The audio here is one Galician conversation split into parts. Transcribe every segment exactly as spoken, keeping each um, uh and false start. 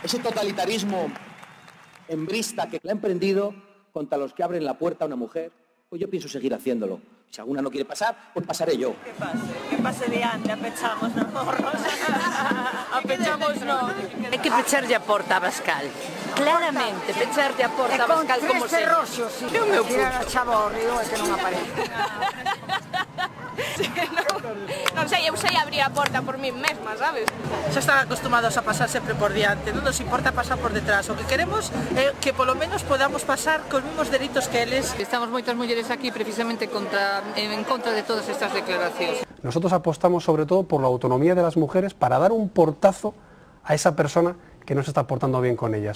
ese totalitarismo hembrista que ha emprendido contra los que abren la puerta a una mujer, pues yo pienso seguir haciéndolo. Si alguna no quiere pasar, pues pasaré yo. Que pase, que pase diante, apechamos nos morros. Apechamos no. Hai que pecharlle a porta a Abascal. Claramente, pecharlle a porta a Abascal como se... E con tres terroxos, si. Tirar a chava ao río e que non aparece. Non sei, eu sei abrir a porta por mí mesma, sabes? Xa están acostumados a pasar sempre por diante, non nos importa pasar por detrás. O que queremos é que polo menos podamos pasar cos mesmos delitos que eles. Estamos moitas mulleres aquí precisamente contra, en contra de todas estas declaracións. Nosotros apostamos sobre todo por la autonomía de las mujeres para dar un portazo a esa persona que no se está portando bien con ellas.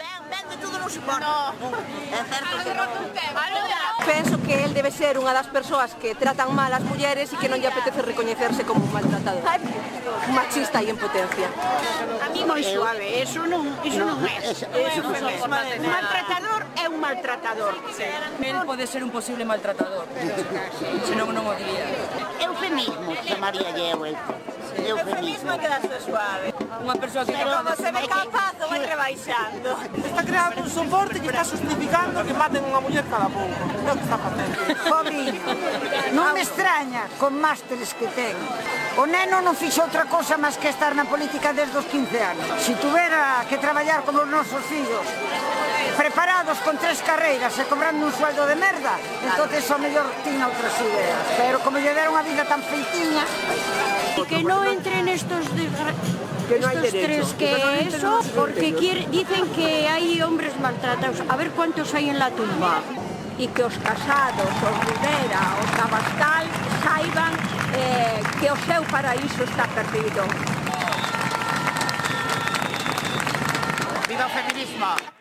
Penso que él debe ser unha das persoas que tratan mal as mulleres e que non lle apetece recoñecerse como un maltratador. Un machista e en potencia. A mí moi suave, eso non, iso non é. Un maltratador é un maltratador. Él pode ser un posible maltratador, senón non o diría. Eufemismo, chamaría eu. Eufemismo é quedarse suave. Unha persoa que Como se ve capaz, o vai rebaixando. Está creando un soporte que está justificando que maten unha muller cada pouco. É o que está facendo. Pobriño, non me extraña con másteres que ten. O neno non fixo outra cosa máis que estar na política desde os quince anos. Se tuvera que traballar como os nosos fillos, preparados con tres carreiras e cobrando un sueldo de merda, entonces o mellor tiña outras ideas. Pero como lle deron a vida tan feitiña... Y que no entren estos, Que no hay estos derecho. tres que eso, porque quiere, dicen que hay hombres maltratados. A ver cuántos hay en la tumba. E que os casados, os Rivera, os Abascal saiban eh, que o seu paraíso está perdido. Viva o feminismo!